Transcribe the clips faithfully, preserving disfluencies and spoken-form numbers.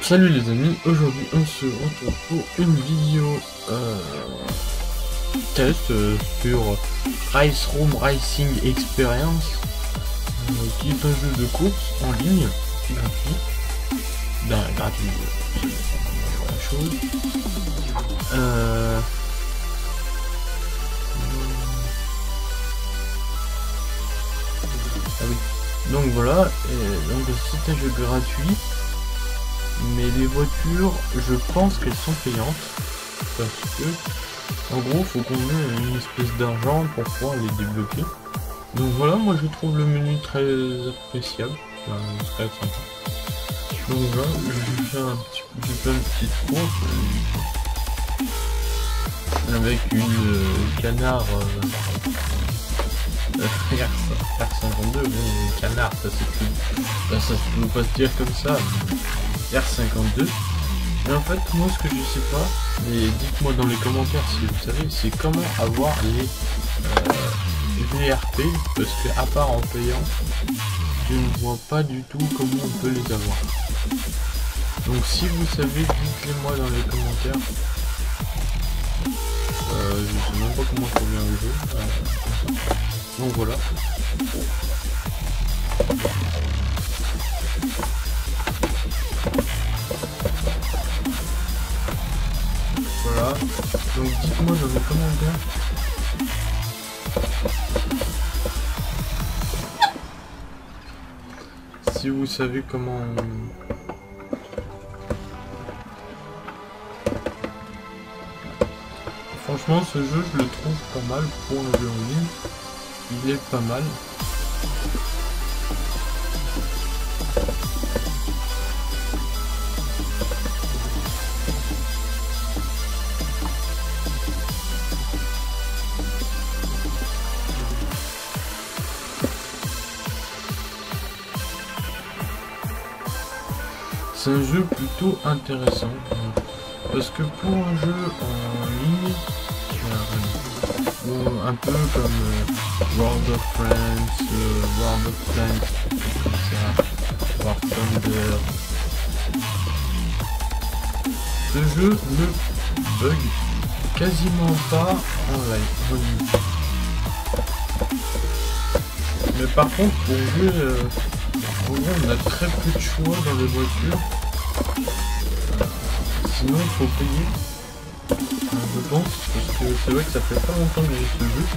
Salut les amis, aujourd'hui on se retrouve pour une vidéo euh, test euh, sur Race Room Racing Experience, euh, qui est un jeu de course en ligne, gratuit, ben gratuit, c'est la chose. Euh, ah oui. Donc voilà, et donc c'est un jeu gratuit. Mais les voitures, je pense qu'elles sont payantes, parce que en gros faut qu'on ait une espèce d'argent pour pouvoir les débloquer. Donc voilà, moi je trouve le menu très appréciable, enfin, très sympa. Donc voilà, je fais un petit, je fais une petite course euh, avec une euh, canard euh, R cinquante-deux, mais canard, ça c'est ça ne peut pas se dire comme ça. R cinquante-deux. Mais en fait, moi ce que je sais pas, mais dites-moi dans les commentaires si vous savez, c'est comment avoir les euh, V R P, parce que à part en payant, je ne vois pas du tout comment on peut les avoir. Donc si vous savez, dites-le moi dans les commentaires. Euh, je sais même pas comment ça vient le jeu. Euh, donc voilà. Voilà, donc dites-moi dans les commentaires si vous savez comment franchement ce jeu je le trouve pas mal pour un jeu en ligne, il est pas mal. C'est un jeu plutôt intéressant, parce que pour un jeu en ligne, euh, un peu comme euh, World of Friends, euh, World of Tanks, comme ça, War Thunder, ce jeu ne bug quasiment pas en ligne. Mais par contre, pour jouer, euh, pour jouer, on a très peu de choix dans les voitures. Sinon il faut payer, je pense, parce que c'est vrai que ça fait pas longtemps que j'ai ce jeu.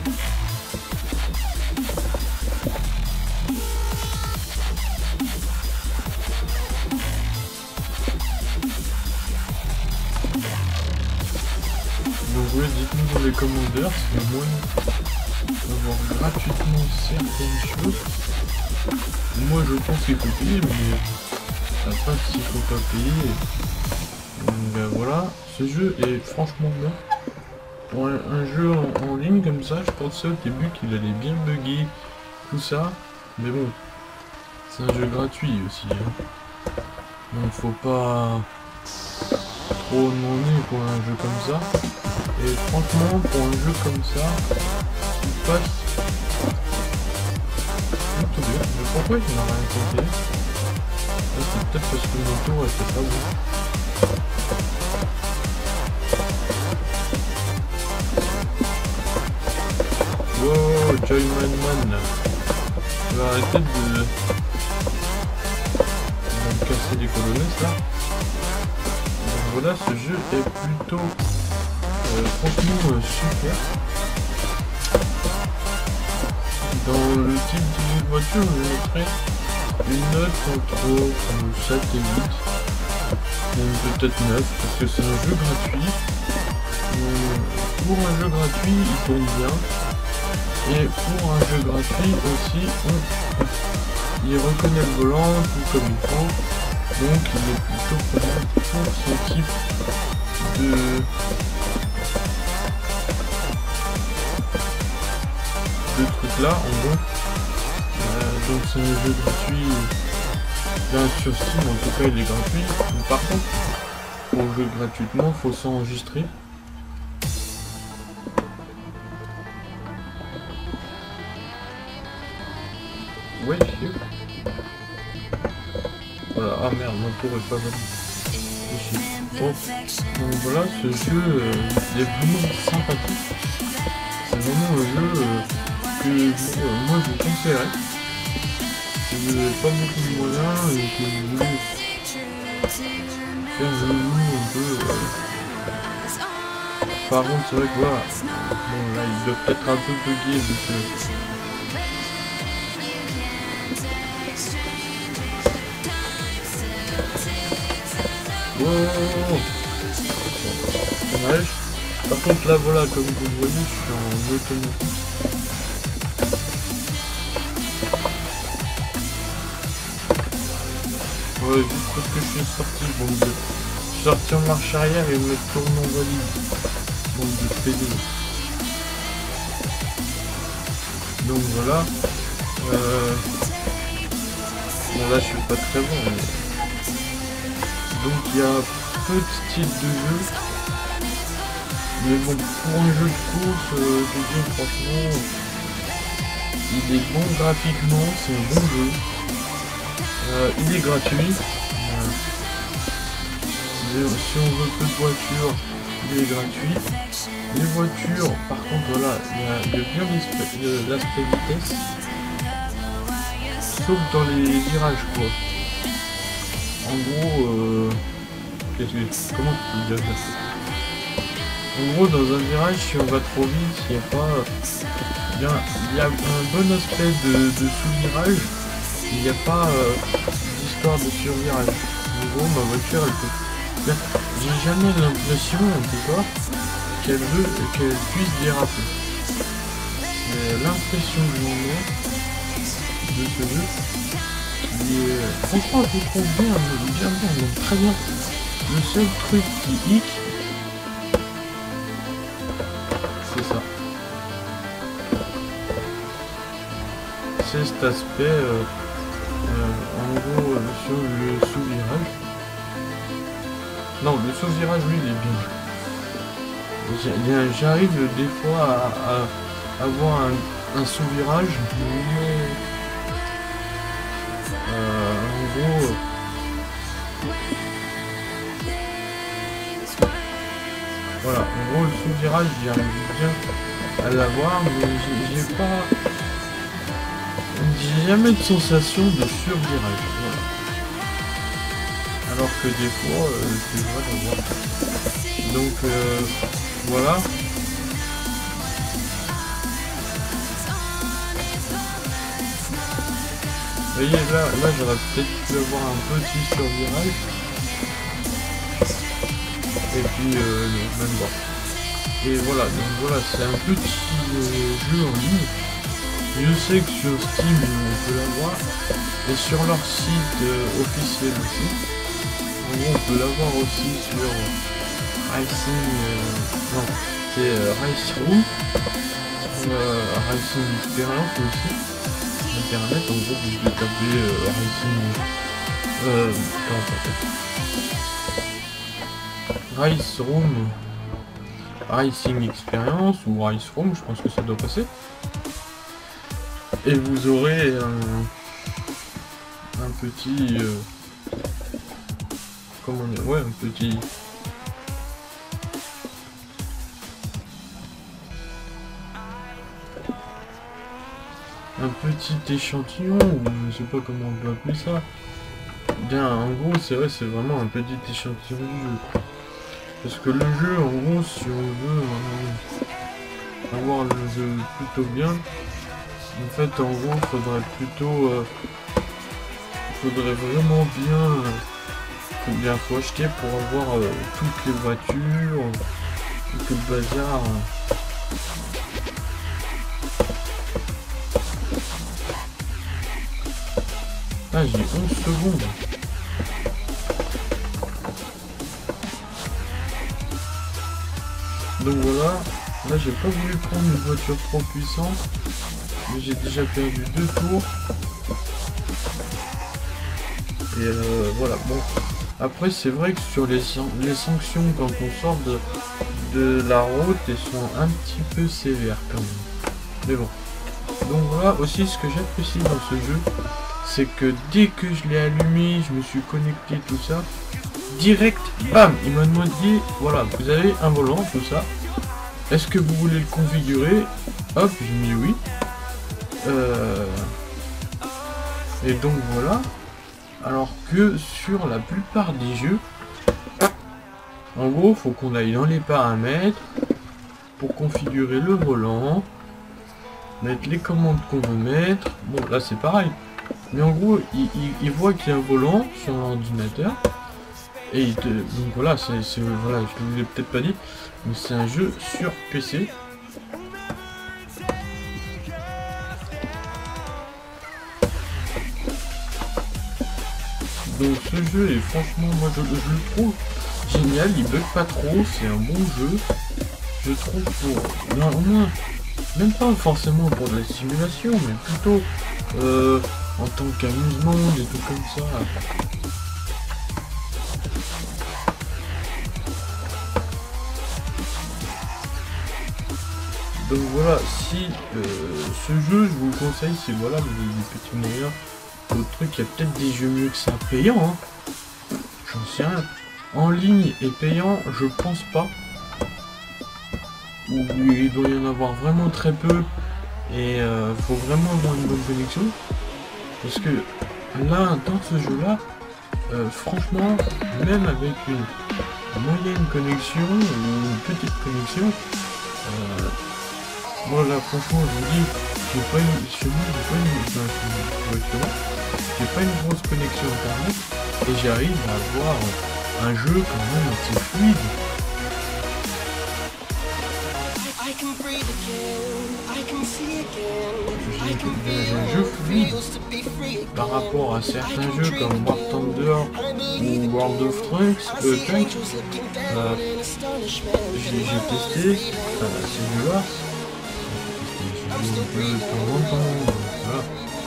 Donc ouais, dites-nous dans les commentaires si le moyen d'avoir gratuitement certaines choses. Moi je pense qu'il faut payer, mais ça passe s'il faut pas payer. Donc ben voilà, ce jeu est franchement bien. Pour un, un jeu en, en ligne comme ça, je pensais au début qu'il allait bien bugger, tout ça. Mais bon, c'est un jeu gratuit aussi. Hein. Donc faut pas trop demander pour un jeu comme ça. Et franchement, pour un jeu comme ça, il passe plutôt bien. Mais pourquoi il n'a rien tenté? C'est peut-être parce que mon tour était pas bon. Wow, Joyman Man, je vais arrêter de... de me casser les colonnettes là. Donc voilà, ce jeu est plutôt euh, franchement euh, super. Dans le type de voiture, je mettrais une note entre euh, sept et huit, même peut-être neuf, parce que c'est un jeu gratuit. Euh, pour un jeu gratuit, il tourne bien. Et pour un jeu gratuit aussi, on, il reconnaît le volant tout comme il faut, donc il est plutôt pas mal pour ce type de, de truc là en gros. Euh, donc c'est un jeu gratuit, bien sur Steam en tout cas il est gratuit, mais par contre pour jouer gratuitement il faut s'enregistrer. Ouais, voilà, ah merde, mon tour est pas valide. Bon, donc voilà, ce jeu euh, est vraiment sympathique. C'est vraiment un jeu euh, que euh, moi je vous conseillerais. Si vous n'avez pas beaucoup de moyens et que vous voulez faire un jeu un peu... Euh... Par contre, c'est vrai que voilà, bon là il doit peut-être un peu bugger vu que... Wow. Dommage. Par contre là voilà, comme vous le voyez, je suis en automatique. Ouais, juste parce que je suis sorti, bon de... je suis sorti en marche arrière et me tourne en valise. Donc de pédé. Donc voilà. Euh... Bon là je suis pas très bon. Mais... Donc il y a peu de styles de jeu. Mais bon, pour un jeu de course, euh, je dis franchement, il est bon graphiquement, c'est un bon jeu. Euh, il est gratuit. Euh, si on veut peu de voitures, il est gratuit. Les voitures, par contre, voilà, il y a, il y a bien l'aspect vitesse. Sauf dans les virages, quoi. En gros, euh, comment tu peux dire ça? En gros, dans un virage, si on va trop vite, il n'y a pas... Il y a, il y a un bon aspect de, de sous-virage, il n'y a pas euh, d'histoire de sur-virage. En gros, ma voiture, elle peut... J'ai jamais l'impression, en tout cas, qu'elle veut qu'elle puisse déraper. C'est l'impression que j'en ai de ce jeu. Qui est... Franchement, je trouve bien, bien, bien, donc très bien. Le seul truc qui hic, c'est ça. C'est cet aspect, euh, euh, en gros, euh, sur le sous-virage. Non, le sous-virage, lui, il est bien. J'arrive des fois à, à avoir un, un sous-virage, mais euh, en gros, voilà, en gros, le sous-virage, j'arrive bien à l'avoir, mais j'ai pas... J'ai jamais de sensation de sur-virage, voilà. Alors que des fois, euh, c'est vrai d'avoir. Donc, euh, voilà. Vous voyez, là, là j'aurais peut-être pu avoir un petit sur-virage. Et puis, euh, non, même pas. Et voilà, donc voilà, c'est un petit euh, jeu en ligne. Je sais que sur Steam, on peut l'avoir. Et sur leur site euh, officiel aussi. En gros, on peut l'avoir aussi sur Racing... Euh, non, c'est euh, Race Room. Euh, Racing Experience aussi. Internet, en gros, vous pouvez taper euh, Racing... Euh... Comment ça s'appelle? Race Room... Racing Experience ou Race Room, je pense que ça doit passer. Et vous aurez un, un petit... Euh, comment dire? Ouais, un petit... Un petit échantillon, ou je sais pas comment on peut appeler ça. Bien, en gros, c'est vrai, c'est vraiment un petit échantillon du jeu. Parce que le jeu, en gros, si on veut euh, avoir le jeu plutôt bien, en fait, en gros, faudrait plutôt... Euh, faudrait vraiment bien... Euh, faut bien faut acheter pour avoir euh, toutes les voitures, tout le bazar. Ah, j'ai onze secondes. Donc voilà, là j'ai pas voulu prendre une voiture trop puissante, mais j'ai déjà perdu deux tours. Et euh, voilà, bon. Après c'est vrai que sur les, les sanctions quand on sort de, de la route, elles sont un petit peu sévères quand même. Mais bon. Donc voilà aussi ce que j'apprécie dans ce jeu, c'est que dès que je l'ai allumé, je me suis connecté tout ça, direct, bam, il m'a demandé, voilà, vous avez un volant, tout ça. Est-ce que vous voulez le configurer? Hop, j'ai mis oui. Euh... Et donc voilà. Alors que sur la plupart des jeux, en gros, faut qu'on aille dans les paramètres pour configurer le volant, mettre les commandes qu'on veut mettre. Bon, là c'est pareil. Mais en gros, il, il, il voit qu'il y a un volant sur l'ordinateur. Et il te... donc voilà, c'est voilà, je ne vous l'ai peut-être pas dit, mais c'est un jeu sur P C. Donc ce jeu est franchement, moi je, je le trouve génial, il bug pas trop, c'est un bon jeu. Je trouve pour, non, au moins, même pas forcément pour de la simulation, mais plutôt euh, en tant qu'amusement, des trucs comme ça. Donc voilà, si euh, ce jeu, je vous le conseille, c'est voilà, les, les petits moyens. D'autres trucs, il y a peut-être des jeux mieux que ça payant, hein. J'en sais rien. En ligne et payant, je pense pas. Ou il doit y en avoir vraiment très peu. Et euh, faut vraiment avoir une bonne connexion. Parce que là, dans ce jeu-là, euh, franchement, même avec une moyenne connexion ou une petite connexion, euh, moi là, franchement, je vous dis, j'ai pas une, chez moi, j'ai pas une, enfin, j'ai pas une grosse connexion internet et j'arrive à avoir un jeu quand même assez fluide. J'ai un jeu fluide par rapport à certains jeux comme War Thunder ou World of Tanks. Euh, Tanks euh, j'ai testé euh, ces jeux-là. De temps en temps, voilà.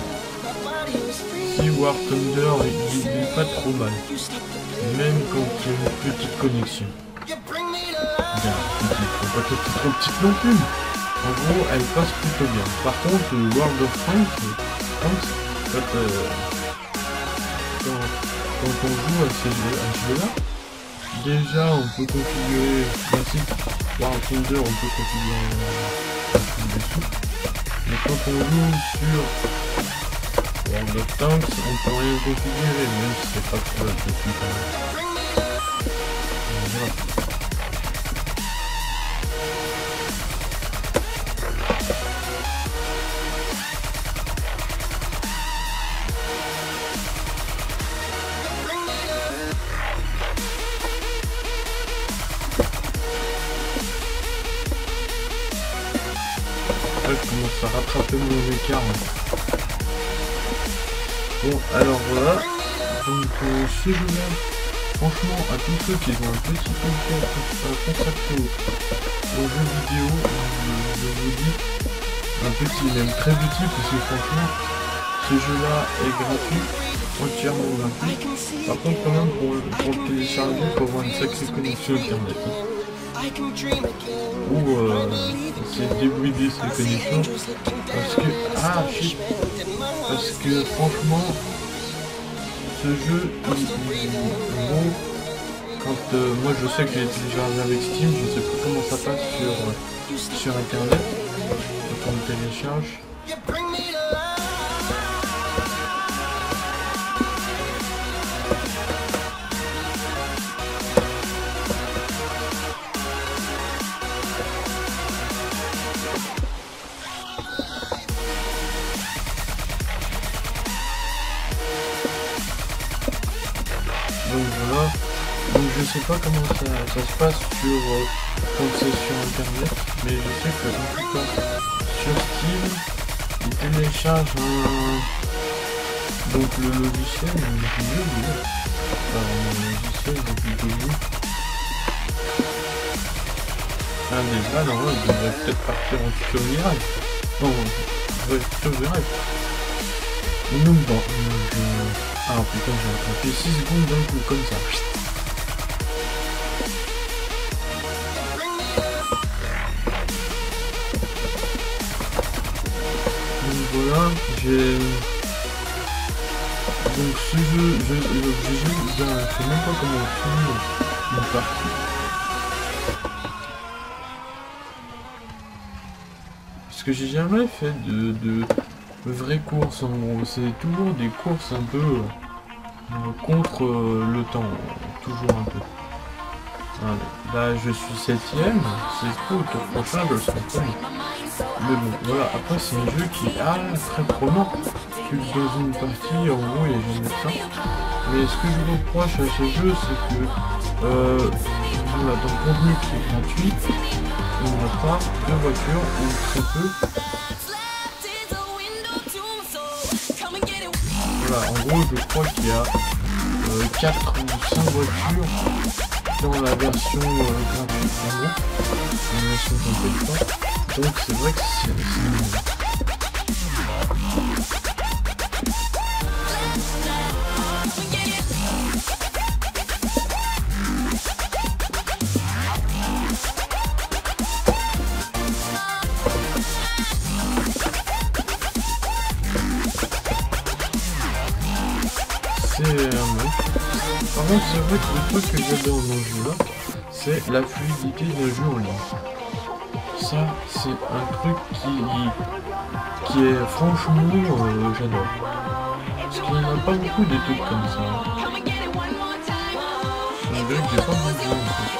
Si War Thunder il, il est pas trop mal, même quand il y a une petite connexion. Bien, petite, faut pas qu'elle soit trop petite non plus. En gros, elle passe plutôt bien. Par contre, World of Tanks, quand, euh, quand, quand on joue à ces jeux-là, déjà on peut configurer, classique, War Thunder, on peut configurer euh, dessous. Mais quand on joue sur World of Tanks, on peut rien configurer, même si c'est pas trop la dessus quand même. Voilà. Je commence à rattraper mon écart. Bon, alors voilà. Donc euh, ce jeu-là, franchement, à tous ceux qui ont un petit peu consacré aux jeux vidéo, je, je vous dis, un petit, même très utile, parce que franchement, ce jeu-là est gratuit, entièrement gratuit. Par contre, quand même, pour, pour le télécharger, il faut avoir une sacrée connexion internet. Ou euh, c'est débridé ces connexions parce que ah shit, parce que franchement ce jeu il, il, bon, quand euh, moi je sais que j'ai téléchargé avec Steam, je sais pas comment ça passe sur sur internet quand on télécharge. Donc voilà, donc je sais pas comment ça, ça se passe sur euh, quand c'est sur internet, mais je sais que en tout cas sur Steam, il télécharge un donc le logiciel, le jeu, enfin, le logiciel de vidéo. Ah mais là non, il devrait peut-être partir en futur virage. Non, ouais, futur virage. Non, bon, euh, ah putain, j'ai fait six secondes d'un coup, comme ça. Donc voilà, j'ai... Donc ce jeu, je, je, je, je, je sais même pas comment finir une partie. Parce que j'ai jamais fait de, de, de vraies courses en gros. C'est toujours des courses un peu euh, contre euh, le temps. Toujours un peu. Voilà. Là je suis septième. C'est pas au tour prochain je serai premier. Mais bon voilà, après c'est un jeu qui est ah, très prenant. Dans une partie, en gros, il n'y a jamais de ça. Mais ce que je reproche à ce jeu, c'est que euh, voilà, dans le contenu qui est gratuit, on n'a pas de voiture, ou très peu. Voilà, en gros, je crois qu'il y a euh, quatre ou cinq voitures dans la version euh, gratuite, en gros. La version complète pas. Donc c'est vrai que c'est... Par contre, c'est vrai que le truc que j'adore dans ce jeu là, c'est la fluidité d'un jeu en ligne. Ça, c'est un truc qui, qui est franchement, euh, j'adore. Parce qu'il n'y en a pas beaucoup des trucs comme ça. On dirait que j'ai pas besoin en fait.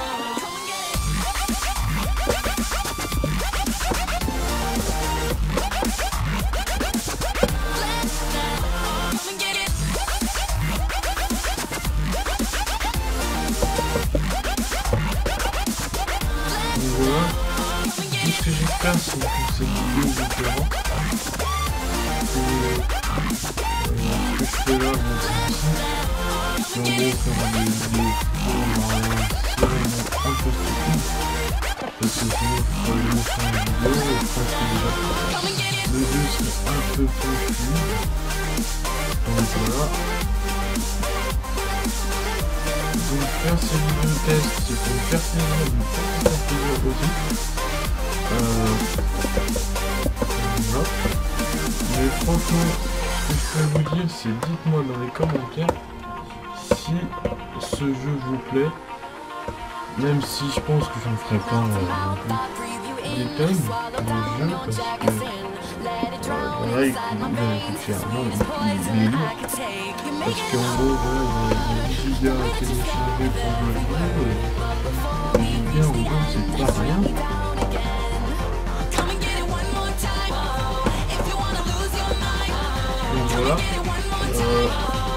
C'est que ces vidéos différentes. Et euh, ce que je fais là, bon, c'est ici. Et en gros, faire des vidéos pour un peu stupide. Parce que sinon, il faudrait que je fasse une vidéo. Et je pense que déjà, le jeu serait un peu plus fluide. Donc voilà. Donc faire ces vidéos de test, c'est pour me faire plaisir, mais pas faire plaisir aussi. Euh, voilà. Mais franchement, ce que je peux vous dire, c'est dites-moi dans les commentaires si ce jeu vous plaît, même si je pense que je ne ferai pas euh, des tonnes de jeux parce que euh, voilà, il coûte cher, non, il, il est lourd. Parce qu'en gros, voilà, il y a des gigas à télécharger pour jouer le jeu, et les gigas en gros, c'est pas rien. Voilà. Euh...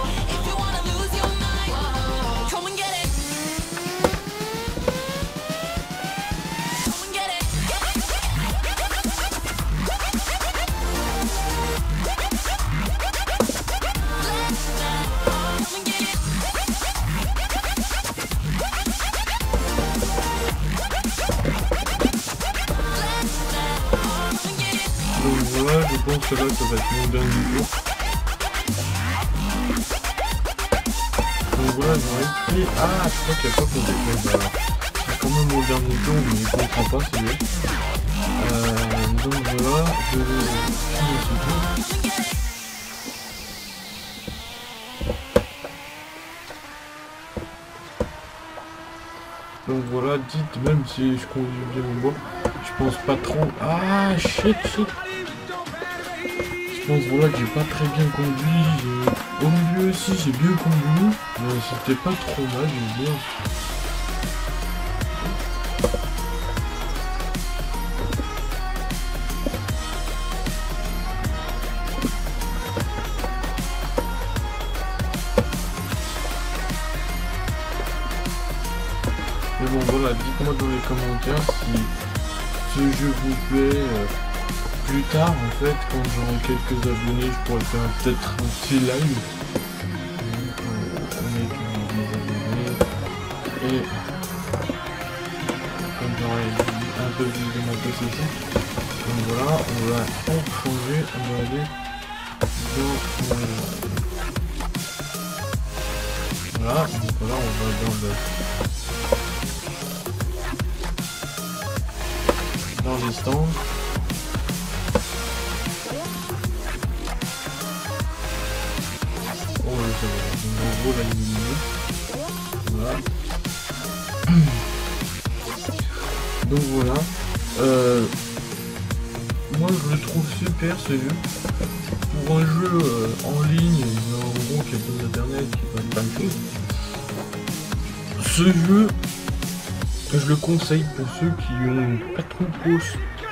Donc voilà, je pense que là ça va être mon dernier tour. Donc voilà, j'aurais pris... Ah, je crois qu'il n'y a pas pour des bah, c'est quand même mon dernier tour, mais il ne comprend pas, c'est lui. Euh, donc voilà, je vais finir ce tour. Donc voilà, dites, même si je conduis bien mon bois, je pense pas trop... Ah, shit, shit. Je pense voilà que j'ai pas très bien conduit. Au milieu aussi j'ai bien conduit, mais c'était pas trop mal, je veux dire. Mais bon voilà, dites-moi dans les commentaires si ce jeu vous plaît. Euh, plus tard en fait, quand j'aurai quelques abonnés, je pourrais faire peut-être un petit live. Avec des abonnés. Et quand j'aurai un peu plus de ma possession. Donc voilà, on va en changer, on va aller dans euh... voilà, donc voilà, on va dans le dans les stands. moi je le trouve super ce jeu. Pour un jeu euh, en ligne, en gros qui a pas d'internet, qui fait plein de choses. Ce jeu, je le conseille pour ceux qui ont pas trop de pouces.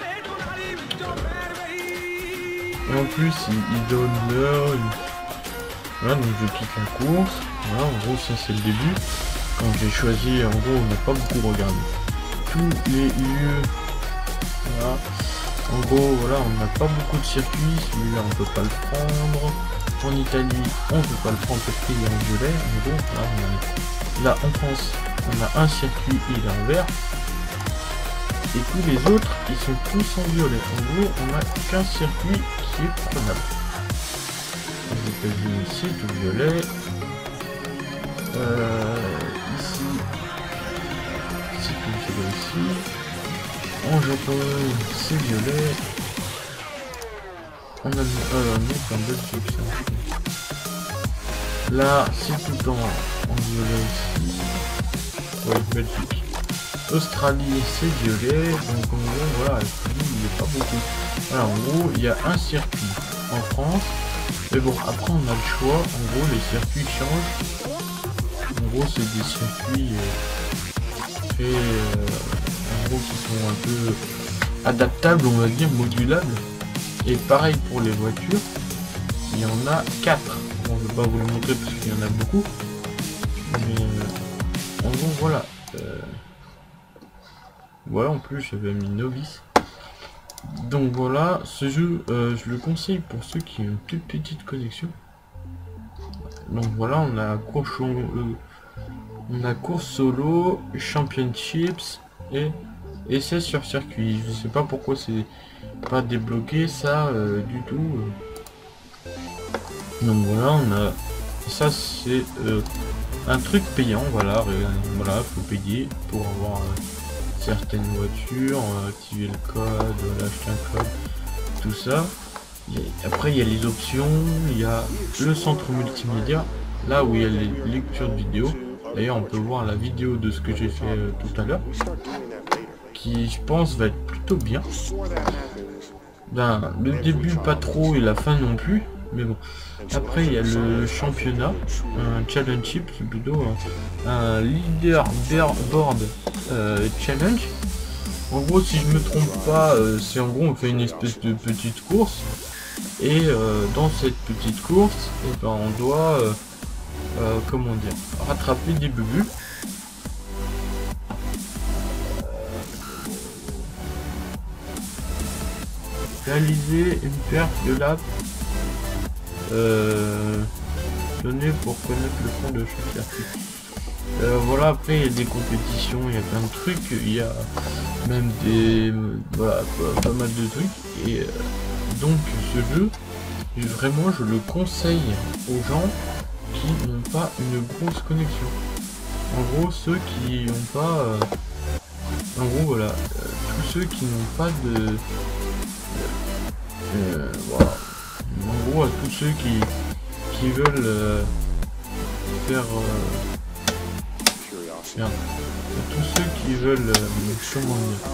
Et en plus, il, il donne l'heure. Il... Voilà, donc je quitte la course. Voilà, en gros, ça c'est le début. Quand j'ai choisi, en gros, on n'a pas beaucoup regardé. Tous les lieux. Voilà. En gros, voilà, on n'a pas beaucoup de circuits. Celui-là, on peut pas le prendre. En Italie, on peut pas le prendre parce qu'il est en violet. En gros, là, on a... là, en France, on a un circuit, il est en vert. Et tous les autres, ils sont tous en violet. En gros, on n'a qu'un circuit qui est prenable. Aux États-Unis, c'est tout violet. Euh, ici, c'est tout violet ici. En Japon, c'est violet. On a euh, non, en Belgique, ça. Là, c'est tout en, en violet ici. Ouais, Belgique. Australie, c'est violet. Donc en gros, voilà, il n'y a pas beaucoup. Voilà, en gros, il y a un circuit en France. Mais bon, après on a le choix. En gros, les circuits changent. En gros, c'est des circuits euh, faits, euh, en gros, qui sont un peu adaptables, on va dire, modulables. Et pareil pour les voitures, il y en a quatre. Bon, je vais pas vous le montrer parce qu'il y en a beaucoup. Mais euh, en gros, voilà. Euh, voilà, en plus, j'avais mis novice. Donc voilà, ce jeu, euh, je le conseille pour ceux qui ont une toute petite connexion. Donc voilà, on a course, on a course solo, championships et essai sur circuit. Je sais pas pourquoi c'est pas débloqué ça euh, du tout. Donc voilà, on a ça, c'est euh, un truc payant. Voilà, voilà, faut payer pour avoir euh, certaines voitures, euh, activer le code, voilà, acheter un code, tout ça. Et après il y a les options, il y a le centre multimédia, là où il y a les lectures de vidéos. D'ailleurs on peut voir la vidéo de ce que j'ai fait euh, tout à l'heure, qui je pense va être plutôt bien. Ben, le début pas trop et la fin non plus, mais bon. Après il y a le championnat, un challenge c'est plutôt un, un leaderboard euh, challenge. En gros, si je me trompe pas, euh, c'est en gros on fait une espèce de petite course. Et euh, dans cette petite course, eh ben, on doit, euh, euh, comment dire, rattraper des bugs. Réaliser une perte de lap euh, donnée pour connaître le fond de chaque circuit. Euh, voilà, après il y a des compétitions, il y a plein de trucs, il y a même des, voilà, pas, pas mal de trucs. Et euh, donc ce jeu, vraiment je le conseille aux gens qui n'ont pas une grosse connexion. En gros, ceux qui n'ont pas, euh, en gros voilà, euh, tous ceux qui n'ont pas de, euh, voilà. En gros, à tous ceux qui qui veulent euh, faire euh, merde. À tous ceux qui veulent euh, comment dire,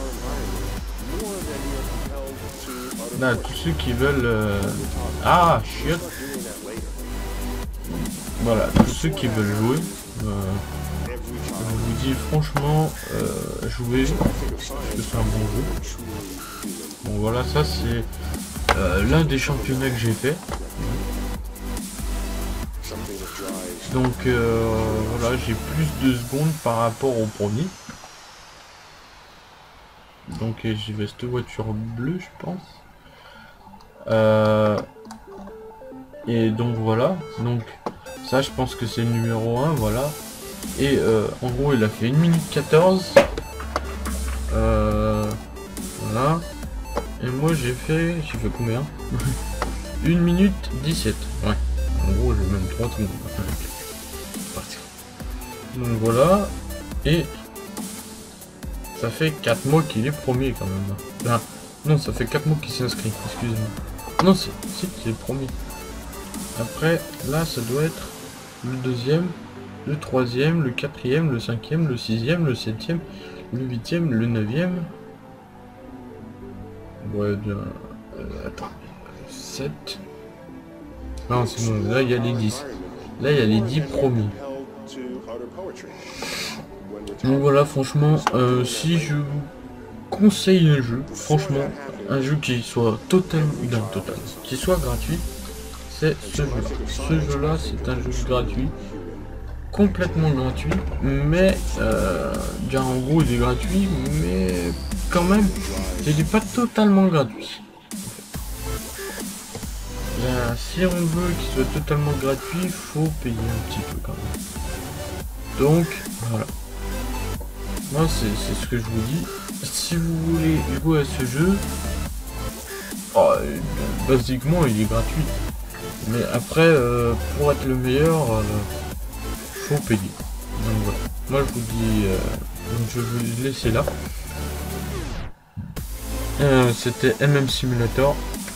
là, tous ceux qui veulent euh, ah shit, voilà, tous ceux qui veulent jouer, euh, je vous dis franchement, euh, jouer, parce que c'est un bon jeu. Bon voilà, ça c'est euh, l'un des championnats que j'ai fait. Donc euh, voilà, j'ai plus de secondes par rapport au premier. Donc j'y vais cette voiture bleue, je pense. Euh, et donc voilà, donc ça je pense que c'est le numéro un, voilà. Et euh, en gros il a fait une minute quatorze. Euh, voilà. Et moi j'ai fait, j'ai fait combien? une minute dix-sept. Ouais. En gros j'ai même trois secondes. Donc voilà. Et ça fait quatre mois qu'il est premier quand même. Enfin, non, ça fait quatre mois qu'il s'inscrit, excusez-moi. Non, c'est c'est le premier. Après, là, ça doit être le deuxième, le troisième, le quatrième, le cinquième, le sixième, le septième, le huitième, le neuvième. Ouais, bien. Euh, attends. sept. Non, c'est bon. Là, il y a les dix. Là, il y a les dix promis. Donc voilà, franchement, euh, si je vous conseille un jeu, franchement, un jeu qui soit totalement, non, total, qui soit gratuit, c'est ce jeu-là. Ce jeu-là, c'est un jeu gratuit, complètement gratuit, mais, euh, bien en gros, il est gratuit, mais quand même, il n'est pas totalement gratuit. Bien, si on veut qu'il soit totalement gratuit, il faut payer un petit peu quand même. Donc, voilà. Moi, c'est ce que je vous dis. Si vous voulez jouer à ce jeu, oh, basiquement, il est gratuit. Mais après, euh, pour être le meilleur, euh, faut payer. Donc voilà. Moi, je vous dis, euh, donc je vais vous laisser là. Euh, C'était M M Simulator.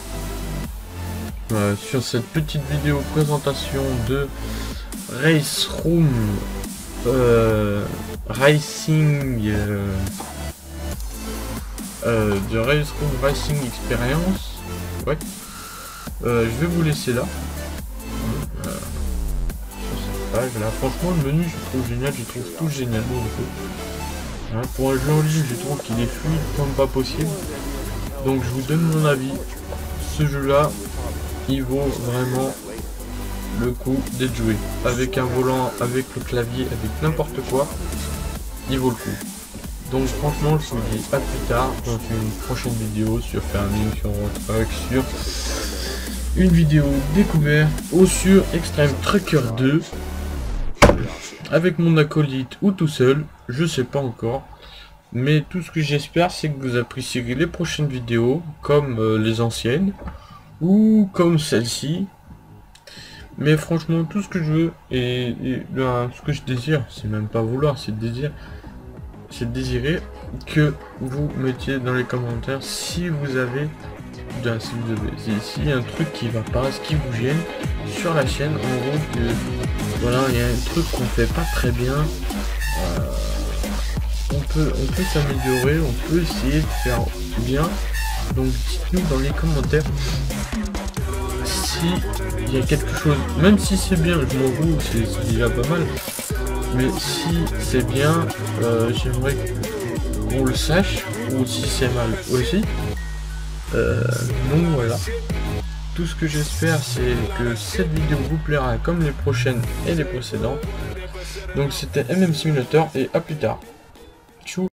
Euh, sur cette petite vidéo présentation de Race Room euh, Racing euh, euh, de Race Room Racing Experience. Ouais. Euh, je vais vous laisser là. Euh, sur cette page là. Franchement, le menu je trouve génial, je trouve tout génial dans le jeu. Hein, pour un jeu en ligne, je trouve qu'il est fluide comme pas possible. Donc je vous donne mon avis. Ce jeu là, il vaut vraiment le coup d'être joué. Avec un volant, avec le clavier, avec n'importe quoi, il vaut le coup. Donc franchement, je vous dis à plus tard dans une prochaine vidéo sur Farming, sur Truck, sur une vidéo découverte ou sur Extreme Trucker deux avec mon acolyte ou tout seul, je sais pas encore. Mais tout ce que j'espère, c'est que vous apprécierez les prochaines vidéos comme euh, les anciennes ou comme celle-ci. Mais franchement, tout ce que je veux et, et ben, ce que je désire, c'est même pas vouloir, c'est désir, c'est désirer que vous mettiez dans les commentaires si vous avez, bien, si vous avez, s'il y a un truc qui va pas, ce qui vous gêne sur la chaîne, en gros que voilà, il y a un truc qu'on fait pas très bien. Euh, on peut, on peut s'améliorer, on peut essayer de faire bien. Donc dites-nous dans les commentaires si il y a quelque chose, même si c'est bien, je m'en fous, c'est déjà pas mal. Mais si c'est bien, euh, j'aimerais qu'on le sache, ou si c'est mal aussi. Euh, donc voilà. Tout ce que j'espère, c'est que cette vidéo vous plaira comme les prochaines et les précédentes. Donc c'était M M Simulator et à plus tard. Tchou.